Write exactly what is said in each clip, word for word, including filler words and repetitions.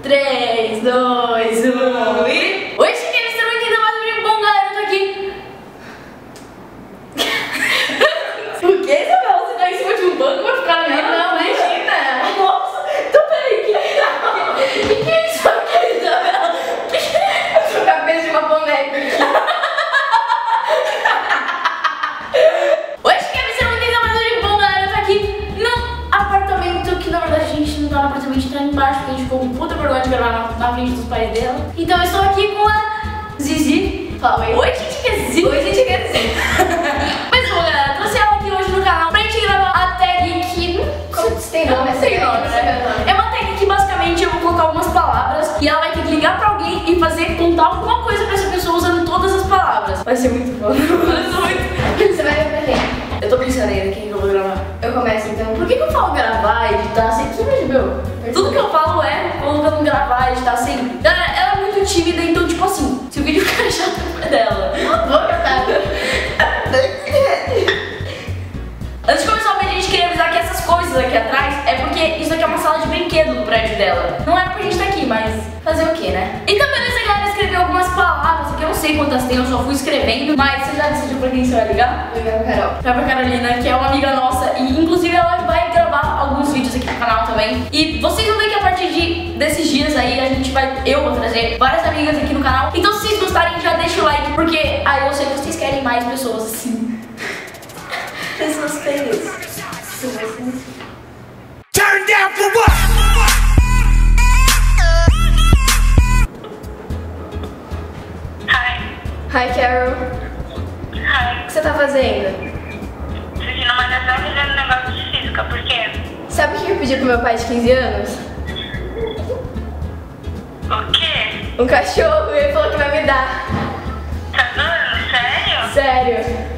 três, dois, um e... Oi, chiqueiros, estamos aqui na mais um bom, galera, eu tô aqui. O que, Isabela? Você tá em cima de um banco pra ficar na minha? Não, imagina. Nossa, então peraí, que que, que, que é isso aqui, Isabela? Que que é isso? A cabeça de uma boneca aqui. Oi, chiqueiros, estamos aqui na mais um bom, galera, eu tô aqui no apartamento que na verdade a gente não tá no apartamento, a gente tá embaixo porque a gente ficou com puta vergonha de gravar na, na frente dos pais dela. Então eu estou aqui com a Zizi. Fala, oi. Oi, gente, que é Zizi. Oi, gente, que é Zizi. Mas bom, galera, trouxe ela aqui hoje no canal pra gente gravar a tag que... Como tem nome? Tem nome, né? É uma tag que basicamente eu vou colocar algumas palavras e ela vai ter que ligar pra alguém e fazer, contar alguma coisa pra essa pessoa usando todas as palavras. Vai ser muito bom. Vai ser muito... Você vai ver pra quem? Eu tô pensando ainda quem que eu vou gravar. Eu começo então. Por que que eu falo gravar, editar, assim? Você percebeu? Tudo que eu falo é colocando gravar, editar, assim. Galera, ela é muito tímida, então tipo assim, se o vídeo ficar chato é dela. Vou gravar. Antes de começar o vídeo, a gente queria avisar que essas coisas aqui atrás é porque isso aqui é uma sala de brinquedo do prédio dela. Não é pra gente estar aqui, mas fazer o que, né? Então, beleza, galera, escreveu algumas palavras aqui, eu não sei quantas tem, eu só fui escrevendo. Mas você já decidiu pra quem você vai ligar? Vou ligar pra Carol. Vai pra Carolina, que é uma amiga nossa e inclusive ela vai gravar alguns vídeos aqui no canal também. E vocês vão ver que a partir de, desses dias aí a gente vai, eu vou trazer várias amigas aqui no canal. Então se vocês gostarem já deixa o like, porque aí eu sei que vocês querem mais pessoas assim. Pessoas felizes. Turn down for what? Hi. Hi, Carol. Hi. O que você tá fazendo? Assistindo uma das fazendo negócio de física, por quê? Sabe o que eu pedi pro meu pai de quinze anos? O quê? Um cachorro e ele falou que vai me dar. Tá doendo? Sério? Sério.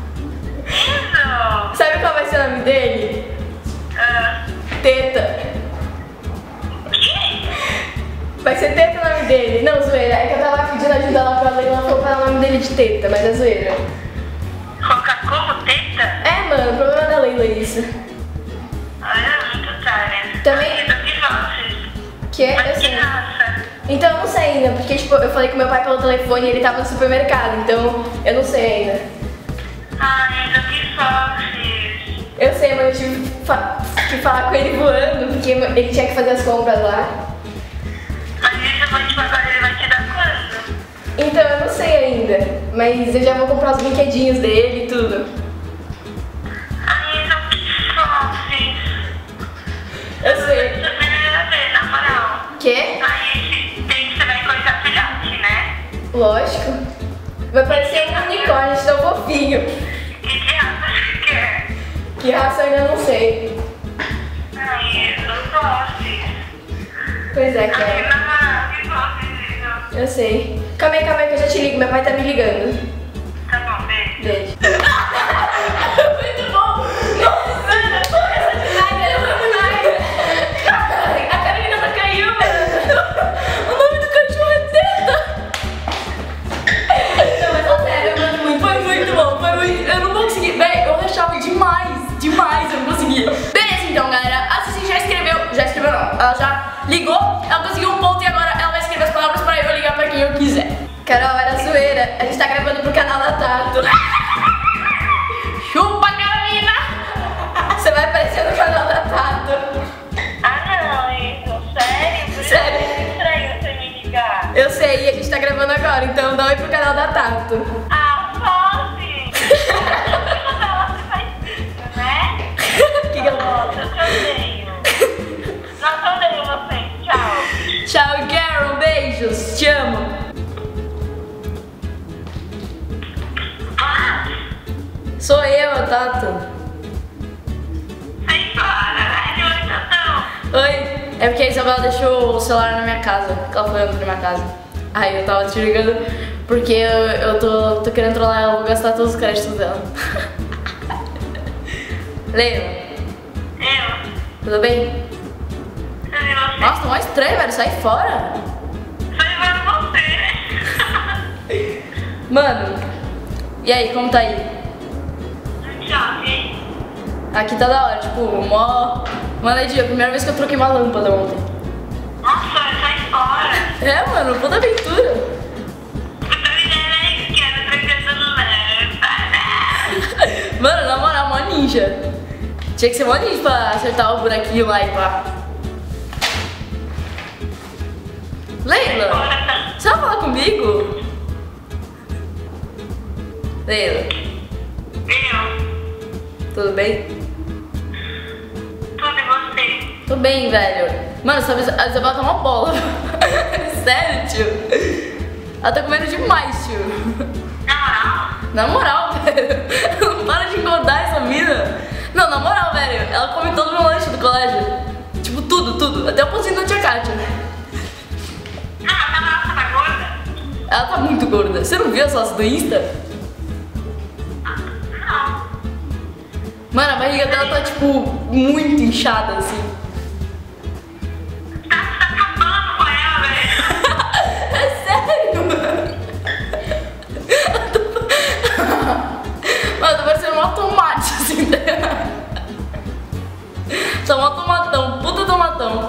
Isso! Sabe qual vai ser o nome dele? Ah, Teta. o quê? Vai ser Teta o nome dele. Não, zoeira. É que eu tava pedindo ajuda lá pra ela e ela falou para o nome dele de Teta, mas é zoeira. Colocar como teta? É, mano, o problema da Leila é isso. Olha, muito otária. Também- Ai, do que vocês? Que é Mas que assim. raça? Então eu não sei ainda, porque tipo, eu falei com meu pai pelo telefone e ele tava no supermercado, então eu não sei ainda. Ai, do que vocês? Eu sei, mas eu tive que fa- que falar com ele voando, porque ele tinha que fazer as compras lá. Mas isso vai tipo agora, ele vai te dar quando? Então eu não sei ainda, mas eu já vou comprar os brinquedinhos dele e tudo. Ai, do que vocês? Eu sei. Isso é primeira vez, na moral. Quê? Aí esse tem que você vai coisar filhote, né? Lógico. Vai parecer um unicórnio, tão fofinho. E que raça você quer? Que raça eu ainda não sei. Ai, eu gosto. Pois é, Ai, cara. na moral, que gosto. Eu sei. Calma aí, calma aí que eu já te ligo, meu pai tá me ligando. Tá bom, beijo. Beijo. Muito bom! Nossa, essa demais, ela foi demais! A Carolina tá caindo! O nome do cachorro é Teta! Não, mas tá sério, eu mando muito. Foi muito bom, foi muito. Eu não vou conseguir, véi, eu rachava demais, demais, eu não conseguia. Beleza, então, galera, a Cici já escreveu, já escreveu não, ela já ligou, ela conseguiu um ponto e agora ela vai escrever as palavras pra eu ligar pra quem eu quiser. Carol, era zoeira. A gente tá gravando pro canal da Tato. Chupa, Carolina! Você vai aparecer no canal da Tato. Ah, não, isso, sério? Por isso Sério. é estranho você me ligar. Eu sei, e a gente tá gravando agora, então dá oi pro canal da Tato. Ah, Fossi! Toda hora você faz isso, né? Que que ela... Nossa, eu te odeio. Nossa, eu odeio você. Tchau. Tchau, Carol, beijos, te amo. Ah, Sou eu, Tato. sai fora, velho. Oi, Tatão. Oi, é porque a Isabela deixou o celular na minha casa, que ela foi ontem na minha casa. Aí eu tava te ligando porque eu, eu tô, tô querendo trollar ela, vou gastar todos os créditos dela. Leila, Eu. tudo bem? Eu vi você. Nossa, tá mó estranho, velho, sai fora. Só levando você. Mano, e aí, como tá aí? Tchau, gente. Aqui tá da hora, tipo, mó... Mano, é dia, primeira vez que eu troquei uma lâmpada ontem. Nossa, sai É, mano, puta aventura. Mano, na moral, mó ninja. Tinha que ser mó ninja pra acertar o buraquinho lá e pá. Leila, você vai falar comigo? Leila, Eu? tudo bem? Tudo e você? Tô bem, velho. Mano, sabe, a Isabela tá uma bola. Sério, tio. Ela tá comendo demais, tio. Na moral? Na moral, velho. Não para de engordar essa mina. Não, na moral, velho. Ela come todo o meu lanche do colégio. Tipo, tudo, tudo. Até o pãozinho da tia Kátia. Ah, na moral, você tá gorda? Ela tá muito gorda. Você não viu as fotos do Insta? Não. Mano, a barriga dela tá, tipo, muito inchada, assim. Tá, tá acabando com ela, velho. É sério, mano. Mano, tá parecendo um tomate, assim. Tá um tomatão, puta tomatão.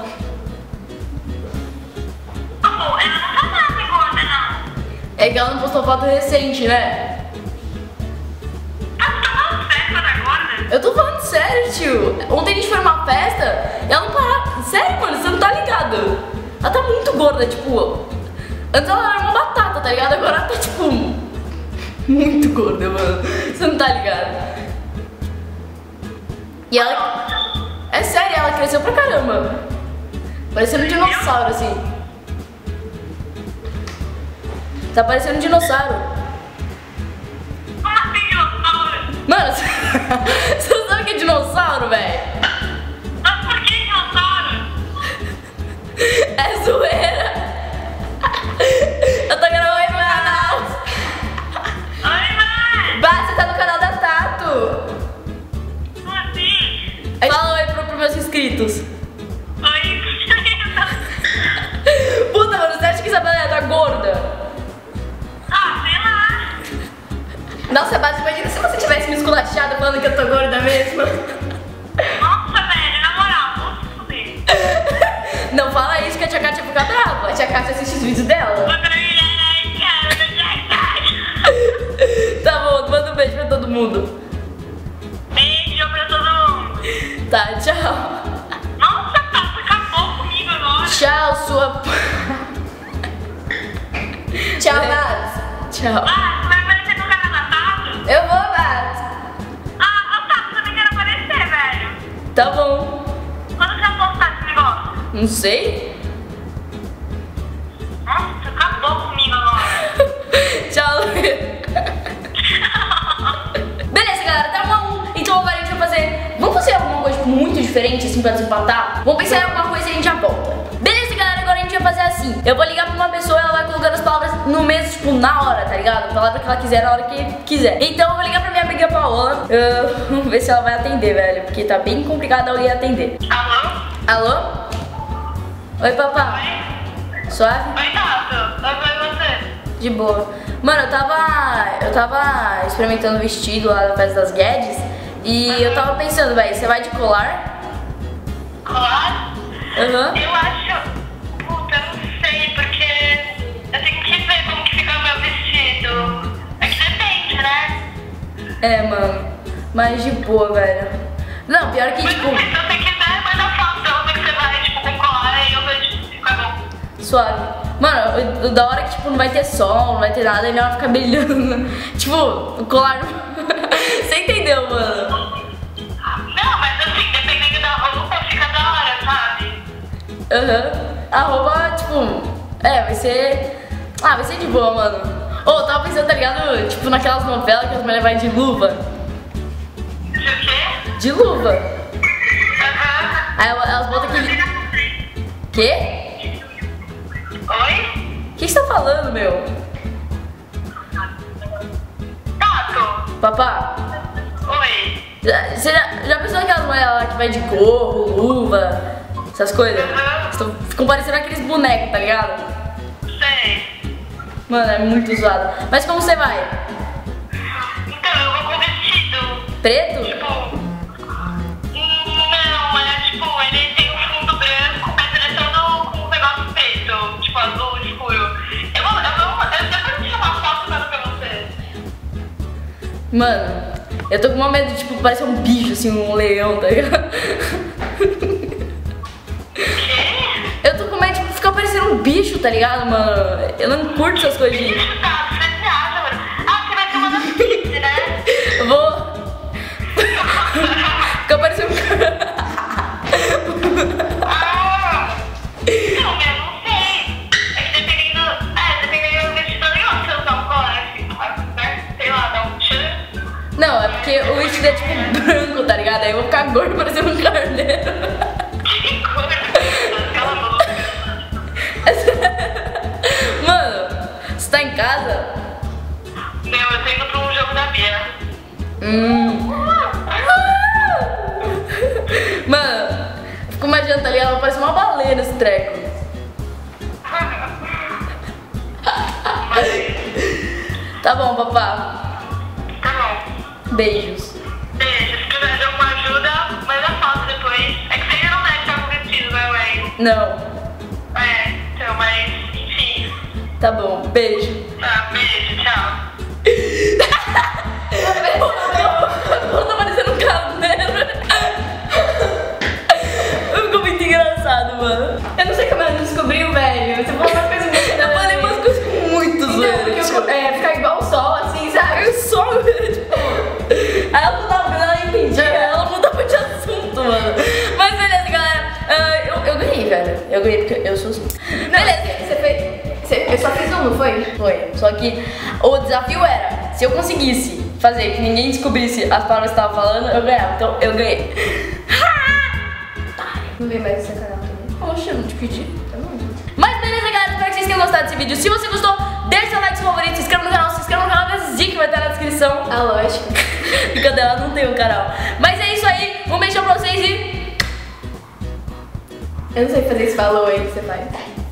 Amor, ela não tá nada gorda, não. É que ela não postou foto recente, né? Tá tomando certo, ela tá gorda? Eu tô falando sério, tio. Ontem a gente foi numa festa e ela não parava. Sério, mano, você não tá ligado? Ela tá muito gorda, tipo. Antes ela era uma batata, tá ligado? Agora ela tá, tipo, muito gorda, mano. Você não tá ligado? E ela. É sério, ela cresceu pra caramba. Parecendo um dinossauro, assim. Tá parecendo um dinossauro. Como assim, dinossauro? Mano, você não sabe o que é dinossauro, velho? Mas por que dinossauro? É zoeira. Eu tô gravando aí no canal. Oi, mãe! Bah, você tá no canal da Tato. Como assim? Fala oi pro, pros meus inscritos. Oi, Puta, mano, você acha que Isabela tá gorda? ah, sei lá. Nossa, Bárbara, imagina se você tivesse me esculachado falando que eu tô gorda mesmo. Nossa, velho, na moral, vamos se fuder. Não fala isso que a tia Kátia fica brava. A tia Kátia assiste os vídeos dela. Tá bom, manda um beijo pra todo mundo. Beijo pra todo mundo. Tá, tchau. Nossa, Tato, acabou comigo agora. Tchau, sua... Tchau, É. Bats. Tchau. Ah, você vai aparecer no canal da Tato? Eu vou, Bats. Ah, ô Tato, também quero aparecer, velho. Tá bom. Quando você vai postar esse negócio? Não sei. Nossa, acabou comigo agora. Tchau, Luísa. Beleza, galera, tá bom. Então agora a gente vai fazer... Vamos fazer alguma coisa tipo, muito diferente, assim, pra desempatar? Vamos pensar em alguma coisa e a gente já volta. Beleza, galera, agora a gente vai fazer assim. Eu vou ligar pra uma pessoa e ela vai colocando as palavras no mesmo, tipo, na hora, tá ligado? A palavra que ela quiser, na hora que quiser. Então eu vou ligar pra minha amiga Paola. Uh, vamos ver se ela vai atender, velho. Porque tá bem complicado alguém atender. Alô? Alô? Oi, papá. Oi? Suave? Oi, Tato. Oi, oi, você? De boa. Mano, eu tava. Eu tava experimentando o vestido lá da festa das Guedes. E eu tava pensando, velho, você vai de colar? Colar? Aham. Eu acho... Puta, eu não sei, porque eu tenho que ver como que fica o meu vestido. É que depende, né? É, mano. Mas de boa, velho. Não, pior que, Mas tipo, não sei, se você quiser, manda foto pra eu ver que você vai, tipo, com colar e eu vejo se fica bom. suave. Mano, o- o da hora que, tipo, não vai ter sol, não vai ter nada, ele vai ficar brilhando. Tipo, o colar. Você entendeu, mano? Não, mas assim, dependendo da roupa, fica da hora, sabe? Aham. A roupa, tipo, é, vai ser. Ah, vai ser de boa, mano. Ô, eu tava pensando, tá ligado? Tipo, naquelas novelas que as mulheres vai de luva. De quê? De luva. Aham. Aí elas elas botam aquele. Quê? Oi? O que você tá falando, meu? Tato? Papá? Oi? Já- Você já, já pensou aquelas mulheres lá que vai de gorro, luva, essas coisas? Aham. Estão- Ficam parecendo aqueles bonecos, tá ligado? Sei. Mano, é muito zoado. Mas como você vai? Então, eu vou com vestido. Preto? Tipo. Não, é tipo, ele tem um fundo branco, mas ele é todo com um negócio preto. Tipo, azul de Mano, eu tô com uma medo de, tipo, parecer um bicho, assim, um leão, tá ligado? Eu tô com medo de tipo, ficar parecendo um bicho, tá ligado, mano? Eu não curto essas coisas de... Bicho, tá? Você se acha, mano? Ah, você vai ter uma das pizza, né? Eu vou... Ficar parecendo um... Ah! Não, eu não sei. É que dependendo... É, dependendo do vestido legal, se eu usar um colar, assim, né? Sei lá, dá um tchan. Não, é porque o vestido é tipo branco, tá ligado? Aí eu vou ficar gordo parecendo um carneiro. Que cor? Cala a boca. Mano, você tá em casa? Não, eu tô indo pra um jogo da Bia. Hum. Mano, fico imaginando, tá ligado? Parece uma baleia nesse treco. Tá bom, papá. Tá bom. Beijos. Beijo. Se quiser de alguma ajuda, manda foto depois. É que você não deve estar com vestido, né, ué? Não. É, então, mas enfim. Tá bom, beijo. Tá, beijo, tchau. Eu tô parecendo um carneiro. Ficou muito engraçado, mano. Eu não sei como ela descobriu, velho. Você falou uma coisa muito... Eu falei umas coisas muito Então, zoeiras. porque eu, é, ficar igual o sol, assim, sabe? Eu só, tipo... Aí ela mudava, ela entendia, ela mudava de assunto, mano. Mas beleza, galera. Ah, eu, eu ganhei, velho. Eu ganhei porque eu sou assim. Beleza. Você fez... Você, eu só fiz um, não foi? Foi. Só que o desafio era, se eu conseguisse fazer que ninguém descobrisse as palavras que eu tava falando, eu ganhava. Então eu ganhei. Não vem mais no seu canal também. Poxa, eu não te pedi. Tá bom. Mas beleza, galera. Espero que vocês tenham gostado desse vídeo. Se você gostou, deixa seu like, seu favorito, se inscreva no canal, se inscreva no canal da Zizi, que vai estar na descrição. Ah, lógico. Cadê ela? Não tem um canal. Mas é isso aí. Um beijão pra vocês e... Eu não sei fazer esse falou aí que você faz.